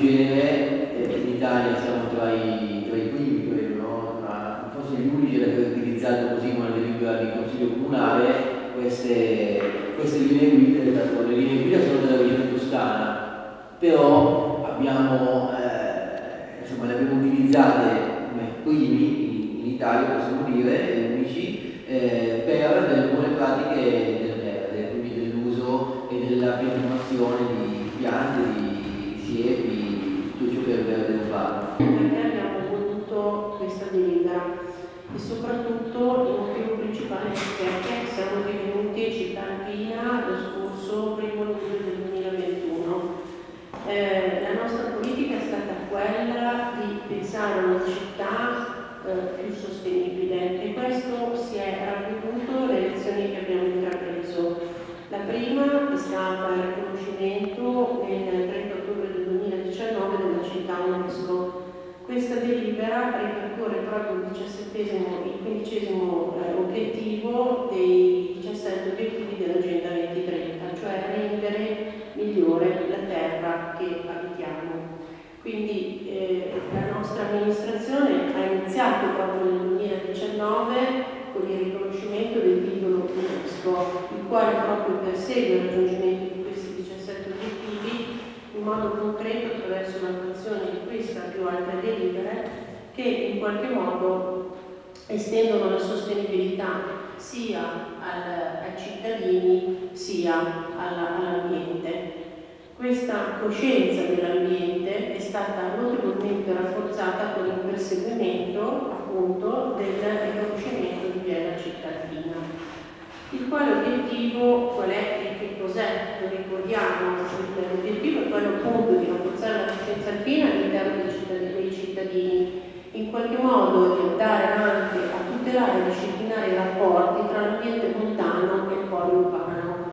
genere, in Italia siamo tra i primi, credo, no? Forse gli unici ad aver utilizzato così come delibera di Consiglio Comunale queste linee guida. Le linee guida sono della Regione Toscana, però abbiamo, insomma, le abbiamo utilizzate come primi in Italia, possiamo dire, unici, per delle buone pratiche del verde, quindi dell'uso e della pianificazione di piante, di siepi, tutto ciò che il verde non fa. Perché abbiamo voluto questa delibera e soprattutto il motivo principale è perché siamo divenuti città alpina lo scorso 1° luglio del 2021. La nostra politica è stata quella di pensare a una città più sostenibile e questo si è ravveduto nelle azioni che abbiamo intrapreso. La prima è stata il riconoscimento nel 30 ottobre del 2019 della città UNESCO. Questa delibera ripercorre proprio il 15° obiettivo dei 17 obiettivi dell'Agenda 2030, cioè rendere migliore la terra che abitiamo. Quindi la nostra amministrazione ha iniziato proprio nel 2019 con il riconoscimento del titolo UNESCO, il quale proprio persegue il raggiungimento di questi 17 obiettivi in modo concreto attraverso l'attuazione di questa più altre delibere che in qualche modo estendono la sostenibilità sia ai cittadini sia all'ambiente. Questa coscienza dell'ambiente è stata notevolmente rafforzata con il perseguimento appunto del riconoscimento di piena cittadina. Il quale obiettivo, qual è e che cos'è? Lo ricordiamo, l'obiettivo è quello appunto di rafforzare la coscienza alpina all'interno dei cittadini, in qualche modo di andare anche a tutelare e disciplinare i rapporti tra l'ambiente montano e il polo urbano.